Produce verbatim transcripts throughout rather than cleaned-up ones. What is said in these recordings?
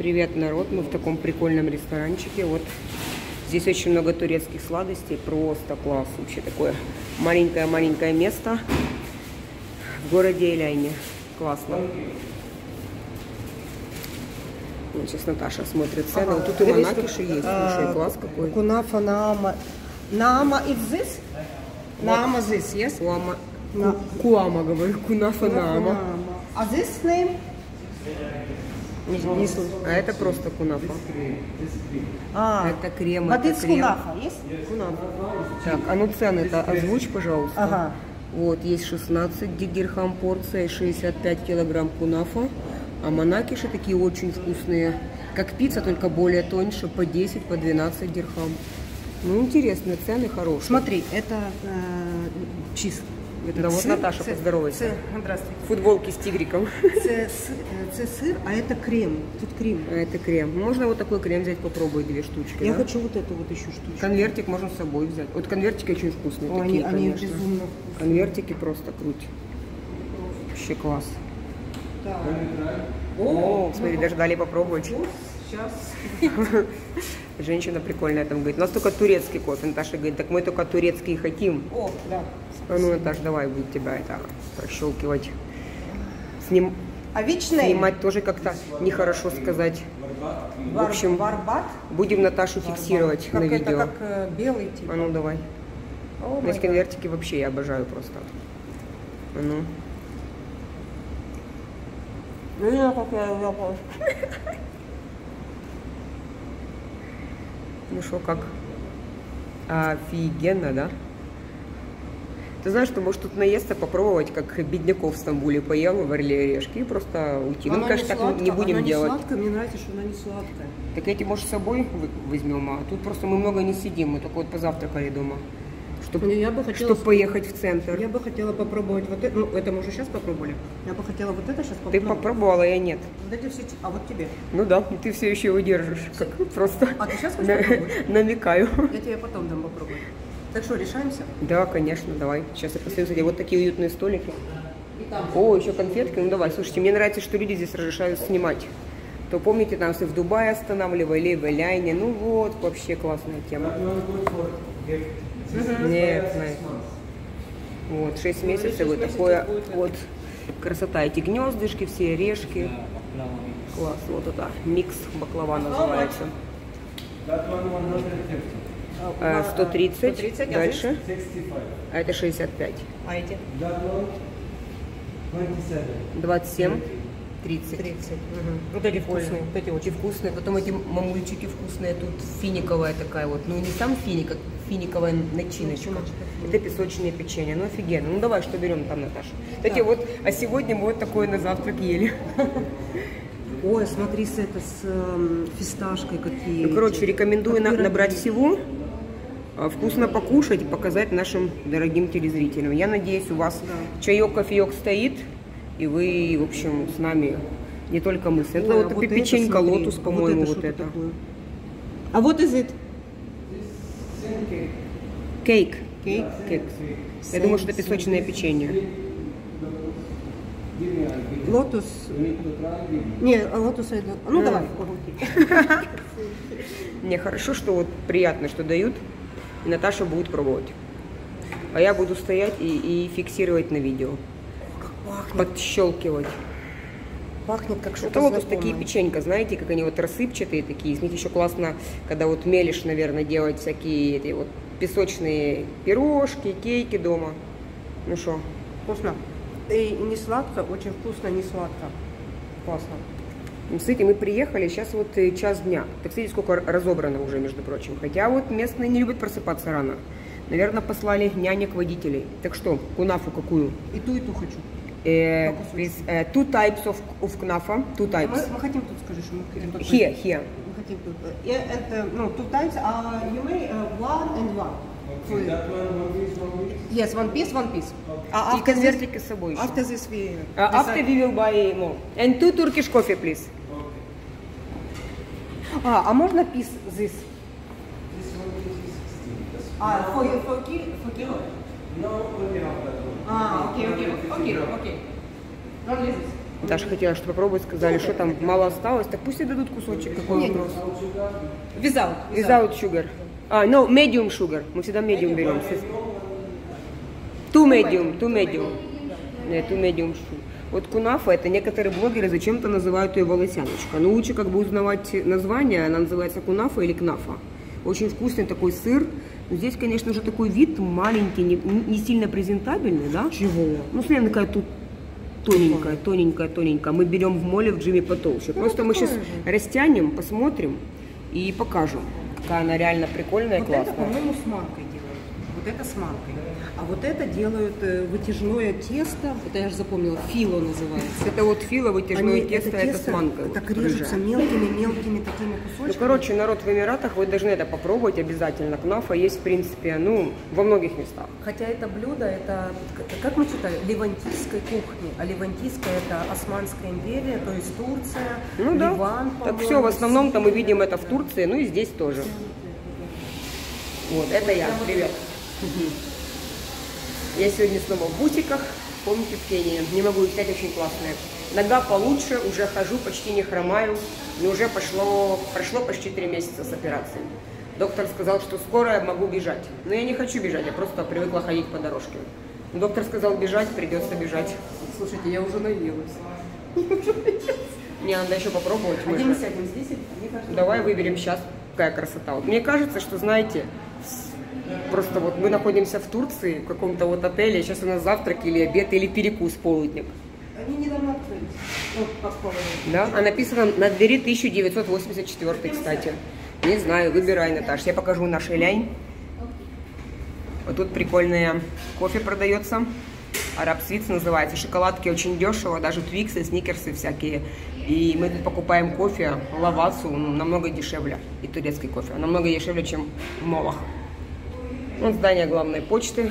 Привет, народ! Мы в таком прикольном ресторанчике. Вот здесь очень много турецких сладостей. Просто класс. Вообще такое маленькое-маленькое место в городе Эляйне. Классно. Вот сейчас Наташа смотрит цены. Ага. Вот тут и манакиши есть. Слушай, класс какой. Кунафа наама. Наама is this? Наама this, yes? Куама. На- Куама, говорю. Кунафа наама. А this name? Не, не слышу. А это просто кунафа. А, Это крем, but это it's крем. кунафа, yes? Кунафа. Так, а ну цены-то озвучь, пожалуйста. Ага. Вот, есть шестнадцать дирхам порция, шестьдесят пять килограмм кунафа. А манакиши такие очень вкусные. Как пицца, только более тоньше, по десять, по двенадцать дирхам. Ну, интересные цены, хорошие. Смотри, это э, чиз. Да вот Наташа, це- поздоровайся. це- Здравствуйте. Футболки с тигриком. Це, с- це сыр, а это крем. Тут крем. А это крем. Можно вот такой крем взять, попробовать две штучки. Я да? хочу вот эту вот еще штучку. Конвертик можно с собой взять. Вот конвертики очень вкусные. О, такие, они, они конечно. безумно вкусные. Конвертики просто круть. Вообще класс. Да. О, смотри, даже дали попробовать. Сейчас. Женщина прикольная там говорит. У нас только турецкий кофе. Наташа говорит, так мы только турецкий хотим. О, да. А ну, Наташа, давай, будет тебя это прощелкивать. Сним... А вечная? Снимать тоже как-то нехорошо сказать. В общем, Варбат. будем Наташу фиксировать Как на это, видео. как э, белый типа. А ну, давай. О, Здесь май гад. конвертики вообще я обожаю просто. А ну. Ну, как я взяла. Ну что, как? Офигенно, да? Ты знаешь, что может тут наесться, попробовать, как бедняков в Стамбуле поел, варили орешки и просто уйти. Ну, Она конечно, так сладкая, не будем она делать. Не сладкая, мне нравится, что она не сладкая. Так эти, может, с собой вы- возьмем, а тут просто мы много не сидим, мы только вот позавтракали дома, чтобы Не, я бы хотела- поехать в центр. Я бы хотела попробовать вот это. Ну, это мы уже сейчас попробовали. Я бы хотела вот это сейчас Ты попробовать. попробовала, я нет. Вот эти все. А вот тебе. Ну да, и ты все еще его держишь, как просто А ты сейчас хочешь на- попробовать? намекаю. Я тебе потом дам попробовать. Так что, решаемся? Да, конечно, давай. Сейчас я посмотрю, кстати, вот такие уютные столики. О, еще конфетки. Ну давай, слушайте, мне нравится, что люди здесь разрешают снимать. То помните, нас и в Дубае останавливали, и в Эляйне. Ну вот, вообще классная тема. Нет, нет. Вот, шесть месяцев, вот такое вот красота. Эти гнездышки, все орешки. Класс, вот это микс баклава называется. А, сто тридцать, сто тридцать, а дальше. А это шестьдесят пять. А эти? двадцать семь, тридцать. тридцать. Угу. Вот эти вкусные. Вот эти Очень очень вкусные. Потом эти мамульчики вкусные. Тут финиковая такая вот. Ну, не сам финик, а финиковая начиночка. Начиночка. Это песочное печенье. Ну, офигенно. Ну, давай, что берем там, Наташа? Кстати, Так. вот, а сегодня мы вот такое на завтрак ели. Ой, смотри, с, это, с эм, фисташкой какие. Ну, короче, эти. рекомендую Как на- пироги. набрать всего, а, вкусно покушать и показать нашим дорогим телезрителям. Я надеюсь, у вас Да. чаек, кофеек стоит, и вы, в общем, с нами, не только мы. Это Ой, а вот, вот это, печенька смотри, лотус, по-моему, вот, что-то это. такое. А вот из it. Кейк. Кейк. Кейк. Я думаю, что это песочное печенье. Лотус. Не, а лотус это. Ну давай. Мне хорошо, что вот приятно, что дают, и Наташа будет пробовать. А я буду стоять и, и фиксировать на видео. Подщелкивать. Пахнет как что-то Это вот знакомое. такие печенька, знаете, как они вот рассыпчатые такие. Из них еще классно, когда вот мелешь, наверное, делать всякие эти вот песочные пирожки, кейки дома. Ну что, Вкусно. И не сладко, очень вкусно, не сладко. Классно. с этим мы приехали, сейчас вот э, час дня. Так, смотрите, сколько разобрано уже, между прочим. Хотя вот местные не любят просыпаться рано. Наверное, послали нянек-водителей. Так что, кунафу какую? И ту, и ту хочу. Э, По кусочку. with, э, two types of, of knafa, two types. Мы, мы хотим тут, скажи, что мы хотим тут. Here, here. Мы хотим тут. И это, ну, two types, а you may uh, one and one. Okay, that one, one piece, one piece. Yes, one piece, one piece. И конвертики с собой еще. After this we... Uh, after we will buy more. And two Turkish coffee, please. А, а можно piece this? This one piece is sixteen. That's А, for, for, ki- for kilo? no, only half that one. А, окей, окей, окей, окей. Only this. Даша хотела что попробовать, сказали, что там мало осталось, так пусть и дадут кусочек. Какой вопрос? Without. Without sugar. А, no, medium sugar. Мы всегда medium берем. Two medium, two medium. Нет, two medium sugar. Вот кунафа, это некоторые блогеры зачем-то называют ее волосяночка. Но лучше как бы узнавать название, она называется кунафа или кнафа. Очень вкусный такой сыр. Но здесь, конечно же, такой вид маленький, не, не сильно презентабельный, да? Чего? Ну, смотри, она такая тут тоненькая, тоненькая, тоненькая. Мы берем в моле в джиме потолще. Ну, Просто мы сейчас же. растянем, посмотрим и покажем, какая она реально прикольная и Вот классная. это, по-моему, с манкой делают. Вот это с манкой. А вот это делают э, вытяжное тесто. Это я же запомнила, фило называется. Это вот фило, вытяжное Они тесто, это, с манкой. так вот, режутся рыжая. мелкими-мелкими такими кусочками. Ну, короче, народ в Эмиратах, вы должны это попробовать обязательно. Кнафа есть, в принципе, ну, во многих местах. Хотя это блюдо, это, как мы читали, левантийской кухни. А левантийская это Османская империя, то есть Турция, Ну да, Ливан, так по-моему, все, в основном-то мы Сирия. видим это в Турции, ну и здесь тоже. Вот, это я, привет. Я сегодня снова в бутиках, помните, в Кении. Не могу их снять, очень классные. Нога получше, уже хожу, почти не хромаю. Но уже пошло, прошло почти три месяца с операцией. Доктор сказал, что скоро я могу бежать. Но я не хочу бежать, я просто привыкла ходить по дорожке. Доктор сказал бежать, придется бежать. Слушайте, я уже наелась. Мне надо еще попробовать. мы Один же- сядем здесь, мне кажется, Давай выберем сейчас, какая красота. Вот мне кажется, что, знаете, просто вот мы находимся в Турции, в каком-то вот отеле, сейчас у нас завтрак или обед, или перекус, полудник. Они недавно открылись. Ну, как половина. Да? А написано на двери тысяча девятьсот восемьдесят четыре, кстати. Не знаю, выбирай, Наташа. Я покажу наш лянь. Вот тут прикольное кофе продается. Араб Свитс называется. Шоколадки очень дешево, даже твиксы, сникерсы всякие. И мы тут покупаем кофе, лавацу, ну, намного дешевле. И турецкий кофе. Намного дешевле, чем в молах. Вот здание главной почты.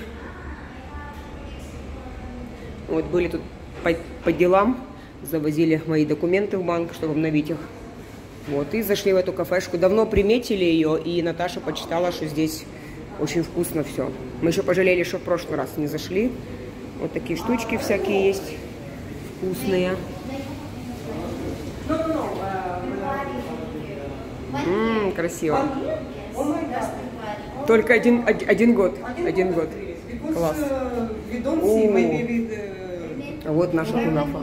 Вот были тут по, по делам. Завозили мои документы в банк, чтобы обновить их. Вот, и зашли в эту кафешку. Давно приметили ее, и Наташа почитала, что здесь очень вкусно все. Мы еще пожалели, что в прошлый раз не зашли. Вот такие штучки всякие есть, вкусные. Ммм, красиво. Только один, од- один год. Один год. Класс. А вот наша кунафа.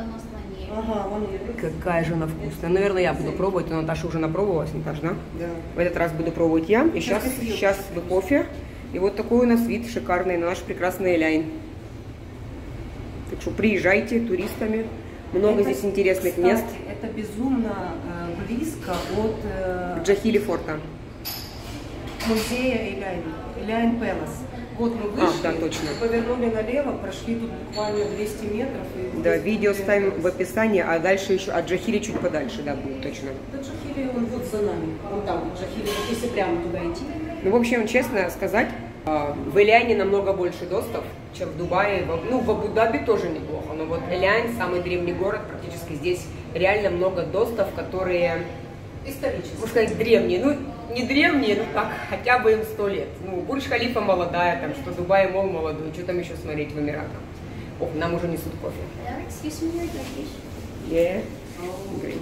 Какая же она вкусная. Наверное, я буду пробовать, но Наташа уже напробовалась, Наташа, да? Да. В этот раз буду пробовать я. И сейчас, сейчас вы кофе. И вот такой у нас вид шикарный на наш прекрасный Эляйн. Так что приезжайте туристами. Много Это, здесь интересных кстати, мест. Это безумно э, близко от э, Джахили форта. музея Эляйн, Эляйн Пэлас. Вот мы А, вышли, да, точно. повернули налево, прошли тут буквально двести метров. И Да, здесь видео будет ставим Пэлас. в описании, а дальше еще от Джахили чуть подальше, да, будет точно. Да, Джахили, он вот за нами, вон там, Джахили, вот если прямо туда идти. Ну, в общем, честно сказать, а, в Эляйне намного больше достов, чем в Дубае. Во- Ну, в Абу-Даби тоже неплохо, но вот Эляйн, самый древний город, практически здесь реально много достов, которые, Исторически. можно сказать, древние. Ну, не древние, ну так, хотя бы им сто лет. Ну, Бурдж-Халифа молодая, там, что Дубай мол молодой, что там еще смотреть в Эмиратах. Ох, нам уже несут кофе. Excuse me, your Turkish? Yeah. Great.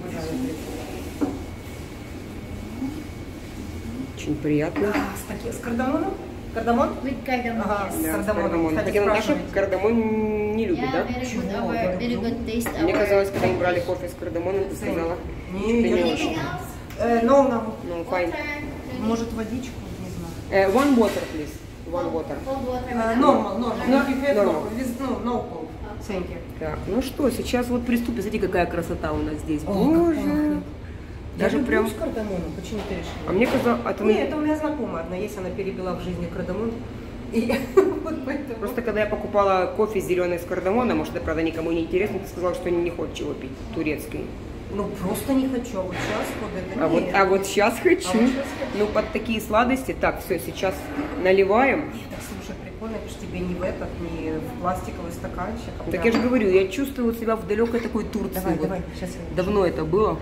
Очень приятно. А, с, таки- с кардамоном? Кардамон? With cardamom, Ага, yes. с Да, с кардамоном. кардамоном. Кстати, Так, Наташа спрашиваете. кардамон не любит, Yeah, да? very good, Чего? our, very good taste. Мне our- казалось, когда мы брали кофе с кардамоном, ты сказала, Не, что я не не очень. Э, no, no. Ну, fine. Может, водичку? Не знаю. Uh, one water, please. One water. Cold water. Э, madam. Normal, normal. No, If you have normal. no, with- no, no cold. Thank you. Так, ну что, сейчас вот приступим. Смотрите, какая красота у нас здесь. О, Боже. как пахнет. Даже я люблю прям... с кардамоном. Почему ты решила? А мне казалось, это Не, это у меня знакомая одна есть, она перебила в жизни кардамон. И вот поэтому... просто когда я покупала кофе зеленый с кардамоном, может, это правда никому не интересно, ты сказала, что не хочешь его пить, турецкий. Ну, просто не хочу, а вот сейчас вот это А вот, нет. а вот сейчас хочу. А вот щас хочу. Ну, под такие сладости. Так, все, сейчас наливаем. Так, слушай, прикольно, потому что тебе не в этот, не в пластиковый стаканчик. а Так прям- я же говорю, я чувствую себя в далекой такой Турции. Давай, Вот давай, сейчас я... Давно это было.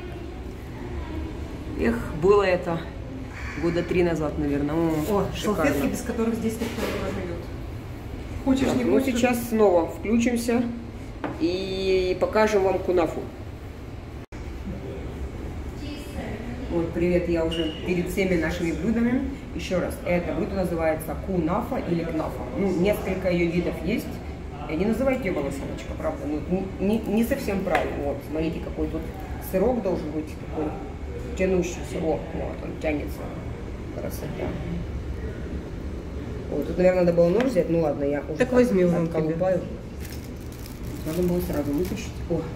Эх, было это года три назад, наверное. О, О, шикарно. салфетки, без которых здесь никто не проживет. Хочешь, Так, не ну хочешь? сейчас снова включимся и покажем вам кунафу. Вот, привет, я уже перед всеми нашими блюдами. Еще раз, это блюдо называется кунафа или кнафа. Ну, несколько ее видов есть. Не называйте его лосяночка, правда, ну, не, не совсем правильно. Вот, смотрите, какой тут сырок должен быть, такой тянущийся. О, вот, он тянется. Красота. Вот, тут, наверное, надо было нож взять. Ну ладно, я уже Так возьми, он отколупаю. Надо было сразу вытащить. О. Угу.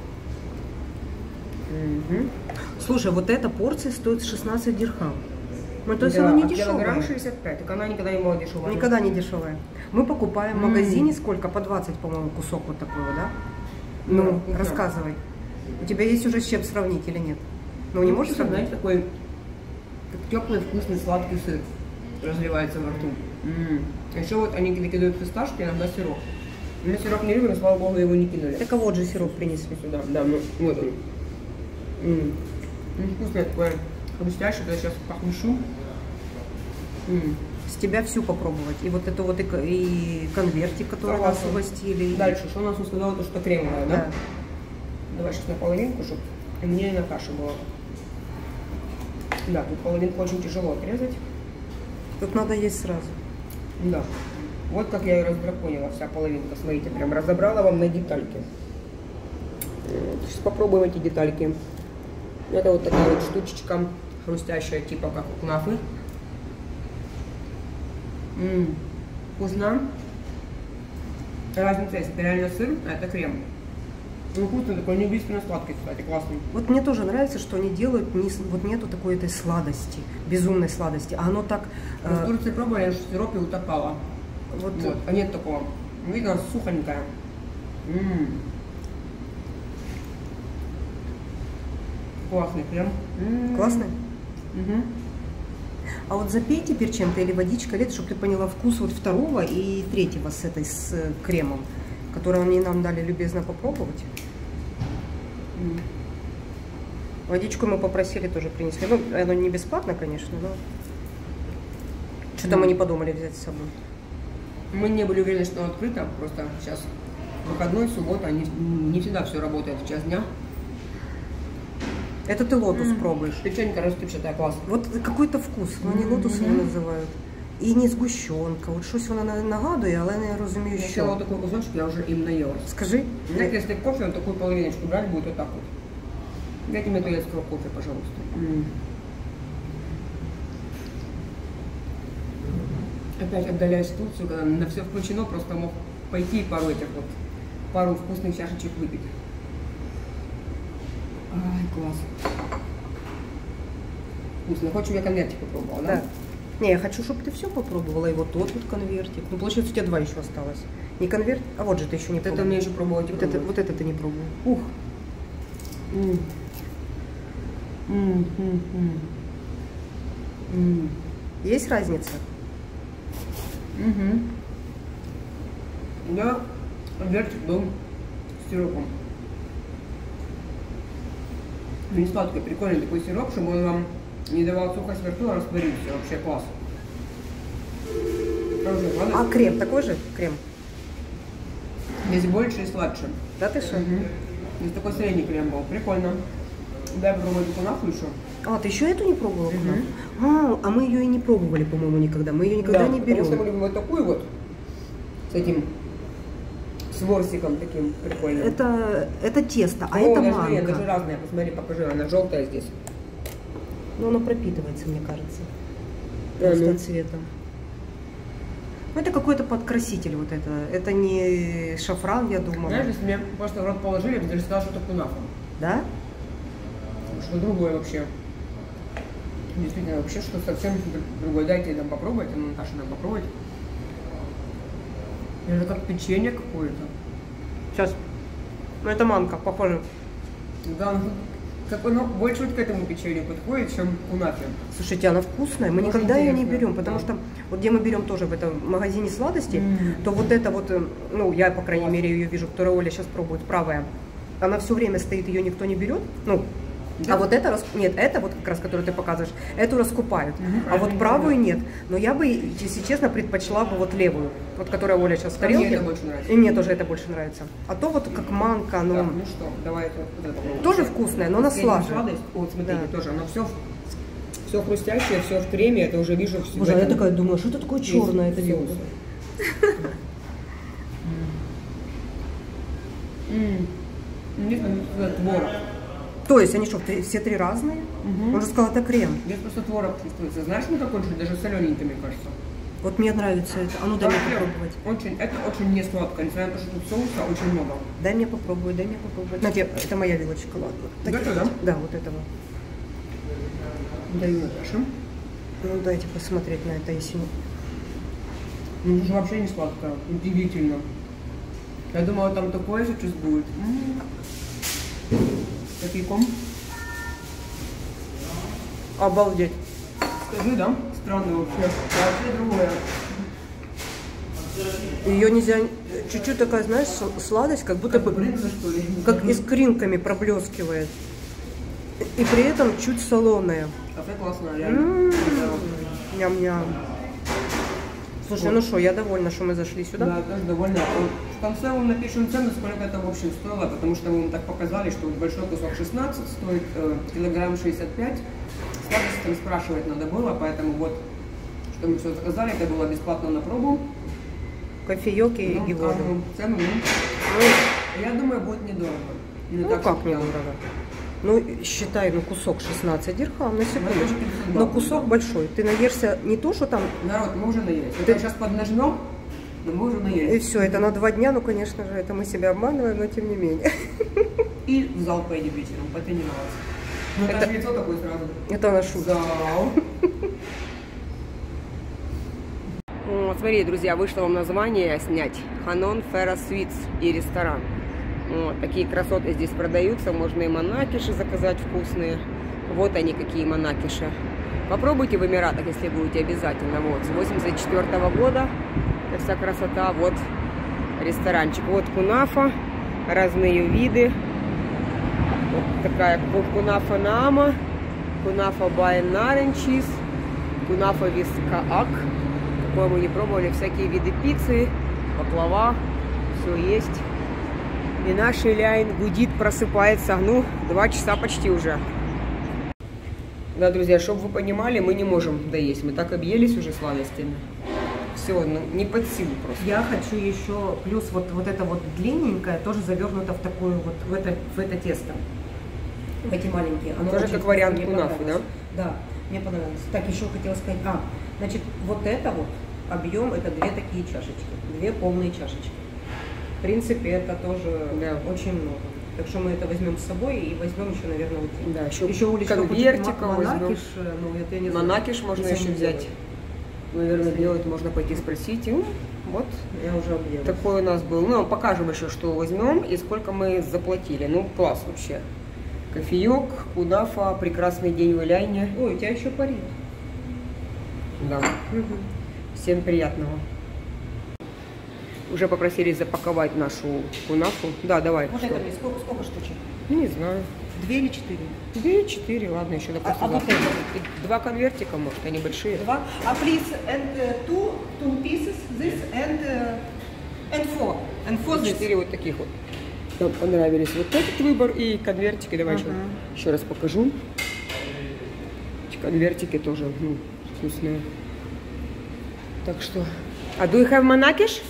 Слушай, вот эта порция стоит шестнадцать дирхам. Ну, то есть Да, она не а дешевая. килограмм шестьдесят пять, так она никогда не была дешевая. Никогда не дешевая. Мы покупаем в М. магазине сколько? По двадцать, по-моему, кусок вот такой вот, да? Ну, Ну, не рассказывай. У тебя есть уже с чем сравнить или нет? Ну, не можешь сравнить? Знаете, такой как теплый, вкусный, сладкий сыр разливается во рту. М. А еще вот они кидают фисташки, иногда сироп. Мы сироп не любим, слава богу, его не кинули. Так а вот же сироп принесли. Сюда, да, ну вот он. М. Ну, вкусное такое, хрустящее, я сейчас похлещу. М. С тебя всю попробовать. И вот это вот и, к- и конвертик, который нас Согласна. угостили. и- Дальше, что у нас он сказал, то что кремовое, да? Да. Давай сейчас на половинку, чтобы и мне и на каше было. Да, тут половинку очень тяжело отрезать. Тут надо есть сразу. Да. Вот как я и раздраконила, вся половинка. Смотрите, прям разобрала вам на детальки. Вот, сейчас попробуем эти детальки. Это вот такая вот штучечка хрустящая, типа как у кнафы. Ммм, вкусно. Разница, если это реально сыр, а это крем. Ну, вкусный, такой неубийственно сладкий, кстати, классный. Вот мне тоже нравится, что они делают, не, с- вот нету такой этой сладости, безумной сладости. А оно так... Мы в э, Турции пробовали, что в сиропе утопало. вот, Вот, а нет такого. Видно, сухонькая. М. Классный крем. М. классный. Мгм. А вот запей теперь чем-то или водичка, или чтобы ты поняла вкус вот второго и третьего с этой, с э, кремом, который они нам дали любезно попробовать. М. Водичку мы попросили, тоже принесли. Ну, оно не бесплатно, конечно, но... Что-то мы не подумали взять с собой. Мы не были уверены, что оно открыто. Просто сейчас выходной, суббота, не, не всегда все работает в час дня. Это ты лотус пробуешь. Печенька растущая, класс. Вот какой-то вкус, ну не лотус його називають. І не згущенка. От щось вона на- нагадує, але не розумію, Я що. взяла вот такой кусочек, я уже им наелась. Скажи. Знаете, если кофе, он такую половиночку брать будет вот так вот. Дайте мне турецкого кофе, пожалуйста. М. Опять отдаляюсь в Турцию, когда на все включено, просто мог пойти и пару этих вот, пару вкусных чашечек выпить. Ай, класс. Вкусно. Хочешь, я конвертик попробовала, да? Да. Не, я хочу, чтобы ты все попробовала. И вот тот вот конвертик. Ну, получается, у тебя два еще осталось. Не конверт, а вот же ты еще не Вот это пробовала. мне еще пробовать и Вот это, пробовать. вот это ты не пробовала. Ух. М. М, м, м. М. Есть разница? Угу. Да, конвертик был с сиропом. Не сладкий, прикольный такой сироп, чтобы он вам не давал сухость во рту, а растворился. Вообще класс. Хорошая сладость. А крем такой же? Крем? Здесь больше и сладше. Да ты что? Угу. Здесь такой средний крем был. Прикольно. Дай попробовать кунафу еще. А, ты еще эту не пробовала? Мгм. кунафу? А, а мы ее и не пробовали, по-моему, никогда. Мы ее никогда Да, не потому берем. что мы любим вот такую вот, с этим, с ворсиком таким прикольным. Это, это тесто, а О, это даже, манка. нет, даже разные, посмотри, покажи, она желтая здесь. Но оно пропитывается, мне кажется. Да, Просто ну. цветом. Ну, это какой-то подкраситель вот это. Это не шафран, я думала. Знаешь, если мне просто в рот положили, я бы даже сказала, что это кунафа. Да? Что другое вообще. Действительно, вообще что совсем другое. Дайте нам попробовать, ну, Наташа, нам попробовать. Это как печенье какое-то. Сейчас. Ну, это манка, похоже. Да, ну, как оно больше вот к этому печенью подходит, чем к кунафе. Слушайте, она вкусная. Мы Может, никогда ее не интересно, берем, потому да. что вот где мы берем тоже в этом магазине сладостей, М. то вот это вот, э, ну, я, по крайней мере, ее вижу, которую Оля сейчас пробует, правая. Она все время стоит, ее никто не берет. Ну, А вот это, рас- нет, это вот как раз, которую ты показываешь, эту раскупают, а вот правую нет. Но я бы, если честно, предпочла бы вот левую, вот которая Оля сейчас в А мне тарелке. это больше нравится. И мне тоже это больше нравится. А то вот как манка, оно Так, ну что, давай это, вот это попробуем. тоже вкусное, но она Последняя слаще. сладость. Вот, смотрите, Да. тоже, оно все, все хрустящее, все в креме, это уже вижу. в Боже, а я этом такая думаю, что это такое есть черное это соуса. вилка? М. Здесь просто творог. То есть они что, три- все три разные? Он же сказал, это крем. Здесь просто творог чувствуется. Знаешь, ну какой же, даже солененький, мне кажется. Вот мне нравится это. А ну дай мне Вообще, попробовать. Очень, это очень не сладко, несмотря на то, что тут соуса очень много. Дай мне попробовать, дай мне попробовать. На, тебе- это моя вилочка, ладно. Вот это, вот. да? Да, вот этого. Даю Наташе. Ну дайте посмотреть на это, если... Ну, это же вообще не сладко. Удивительно. Я думала, там такое сейчас будет. М. Кофейком. Обалдеть. Скажи, да? Странно вообще. Вообще другое. Ее нельзя... Чуть-чуть такая, знаешь, с- сладость, как будто бы... Брынза, что ли? Как искринками проблескивает. И при этом чуть солоная. Кафе классное, реально. М, Да. Ням-ням. Слушай, ну что, я довольна, что мы зашли сюда. Да, тоже довольно. Вот в конце вам напишем цену, сколько это в общем стоило, потому что мы вам так показали, что вот большой кусок шестнадцать стоит э, килограмм шестьдесят пять. Сладости там спрашивать надо было, поэтому вот, что мы все заказали, это было бесплатно на пробу. Кофеек и, Ну, и воду. скажем, цену, ну, я думаю, будет недорого. Не Ну так, как что прям. недорого? Ну, считай, ну кусок шестнадцать дирхам на секундочку. Ну, Но кусок большой. Ты наешься не то, что там... Народ, мы уже наелись. Ты- Это сейчас поднажмем, но мы уже И наелись. все, это на два дня, ну, конечно же, это мы себя обманываем, но тем не менее. И в зал поедем вечером, потренироваться. Ну, это, Это- лицо такое сразу. Это наш шутка. Зал. Вот, смотри, друзья, вышло вам название снять. Ханон Фера Свитс и ресторан. Вот, такие красоты здесь продаются. Можно и манакиши заказать вкусные. Вот они, какие манакиши. Попробуйте в Эмиратах, если будете обязательно. Вот, с восемьдесят четвёртого года. Это вся красота. Вот ресторанчик. Вот кунафа. Разные виды. Вот такая кунафа наама. Кунафа байн наренчиз. Кунафа вискаак. Такое мы не пробовали. Всякие виды пиццы, баклава. Все есть. И наш Иляйн гудит, просыпается. Ну, два часа почти уже. Да, друзья, чтобы вы понимали, мы не можем доесть. Мы так объелись уже сладостями. Все, ну, не под силу просто. Я хочу еще, плюс вот, вот это вот длинненькое, тоже завернуто в такую вот, в это, в это тесто. В эти маленькие. Оно Тоже очень как вариант мне кунафы, понравилось. Да, мне понравилось. Так, еще хотела сказать, а, значит, вот это вот объем, это две такие чашечки, две полные чашечки. В принципе, это тоже Да. очень много. Так что мы это возьмем с собой и возьмем еще, наверное, вот эти. Да, еще, Еще Улечка хочет конвертика ма- возьмем. манакиш, ну, это я не знаю. Манакиш можно Если еще не взять. делать. Наверное, делать можно пойти спросить. И, ну, вот Я уже объела. такой у нас был. Ну, покажем еще, что возьмем и сколько мы заплатили. Ну, класс вообще. Кофеек, кунафа, прекрасный день в Иляйне. Ой, у тебя еще парит. Да. Всем приятного. Уже попросили запаковать нашу кунафу. Да, давай. Вот что? это мне сколько, сколько штучек? Ну, не знаю. Две или четыре? Две, четыре, ладно, еще допустим. А- а вот завтра. это? И два конвертика, может, они большие. Два. А please and uh, two two pieces this and uh, and four and four this. Четыре вот таких вот. Нам понравились вот этот выбор и конвертики. Давай еще, еще раз покажу. Эти конвертики тоже ну, вкусные. Так что... А do you have манакиш?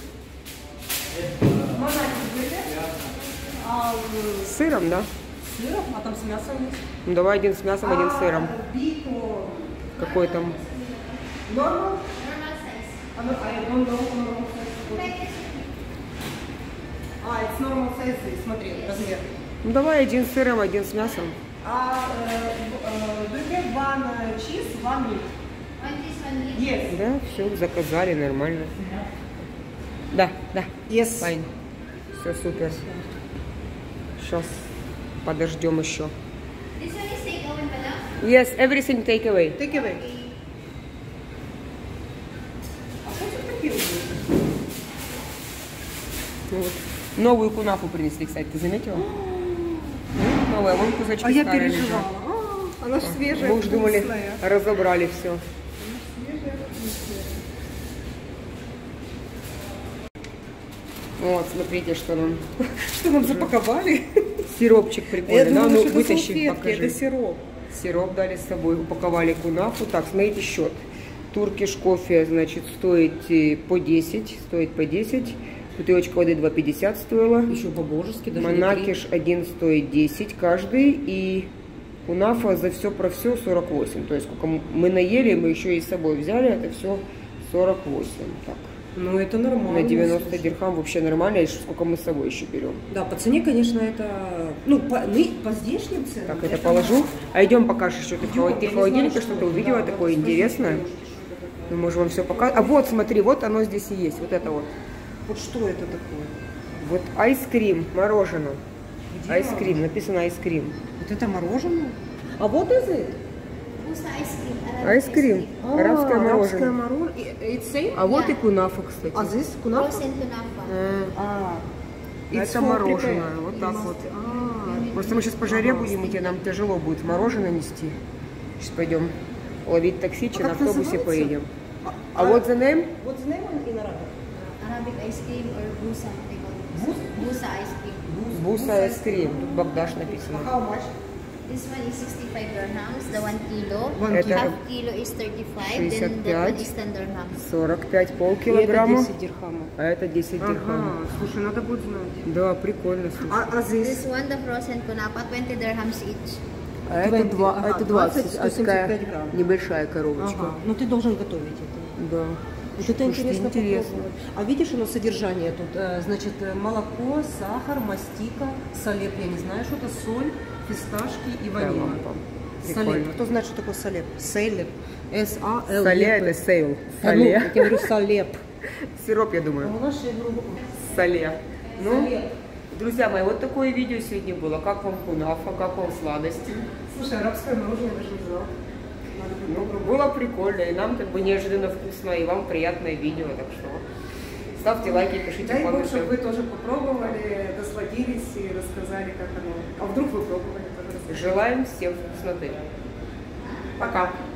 А С сыром, да? с сыром, а там с мясом есть. Ну, давай один с мясом, один с сыром. А, бито. Какой там? Normal? А, ну, I don't know normal size. А, it's normal size, смотри, размер. Ну, давай один с сыром, один с мясом. А, э, э, do you have one uh, cheese, one meat? One this one meat. Yes. Да, все, заказали, нормально. Да, да. Yes. Файн. Все супер. Сейчас подождем еще. This one is takeaway, madam. Yes, everything take away. Take away. А что это такие вот? Ну вот. Новую кунафу принесли, кстати, ты заметила? Ну, новая, вон кусочки А я старые переживала. лежат. А, она ж свежая, Мы уж думали, вкусная. разобрали все. Свежая, вкусная. Вот, смотрите, что нам. Что нам запаковали? Сиропчик Я прикольный, да? думала, Ну, что это вытащи, салфетки, покажи. это сироп. Сироп дали с собой, упаковали кунафу. Так, смотрите счет. Туркиш кофе, значит, стоит э, по десять, стоит по десять. Бутылочка воды два пятьдесят стоила. Еще по-божески, даже Монакиш один стоит десять каждый. И кунафа за все про все сорок восемь. То есть, сколько мы наели, мы еще и с собой взяли, это все сорок восемь. Так. Ну, это нормально. На девяносто дирхам вообще нормально, и сколько мы с собой еще берем. Да, по цене, конечно, это... Ну, по, мы, по здешним ценам... Так, это положу. А идем покажешь, что ты в холод- ты в холодильнике что-то увидела такое интересное. Мы можем вам все показать. А вот, смотри, вот оно здесь и есть. Вот это вот. Вот что это такое? Вот айскрим, мороженое. Где Айскрим, оно? написано айскрим. Вот это мороженое? А вот язык. Who's the ice cream? Айскрим, арабское арабское мороженое. мороженое. It's same? А вот и Yeah. кунафа, кстати. А здесь кунафа? Frozen kunafa. А, А, Это it's for мороженое, prepare. вот так вот. А, Просто мы сейчас по жаре будем идти, нам тяжело будет мороженое нести. Сейчас пойдем ловить такси, че А на как автобусе называется? поедем. а, А вот the name? What's the name in Arabic? Arabic ice cream or busa. They call it. Busa ice cream. Буса айскрим. Тут Багдаш написано. How much? This one is sixty-five dirhams, the one kilo. One Это Half kilo is thirty-five, then шестьдесят that one пять. is ten dirhams. сорок пять И это полкилограмма. десять дирхамов. А это десять дирхам. Ага, слушай, надо будет знать. Да, прикольно, слушай. А, а здесь? This one, the frozen kunafa, twenty dirhams each. А это, двадцать, два, а ага, это двадцать, двадцать, а сто семьдесят такая пять грамм. небольшая коробочка. Ага, ну ты должен готовить это. Да. Вот это Слушайте, интересно, интересно. попробовать. А видишь, у нас содержание тут, э, значит, э, молоко, сахар, мастика, солеп, я не знаю, что это, соль, фисташки и Такая ваниль. лампа. Солеп. Прикольно. Кто знает, что такое солеп? Солеп. С А Л Соле это сейл. А, ну, я Соле. тебе говорю солеп. Сироп, я А думаю. у нас, я говорю, Соле. Ну, солеп. друзья мои, вот такое видео сегодня было. Как вам кунафа, как вам сладости? Слушай, арабское мороженое я даже не знала. Надо будет Ну, попробовать. было прикольно, и нам как бы неожиданно вкусно, и вам приятное видео, так что ставьте лайки, пишите Дай Бог, чтобы вы комменты. тоже попробовали, насладились и рассказали, как оно. А вдруг вы пробовали, тоже расскажите. Желаем всем вкусноты. Пока!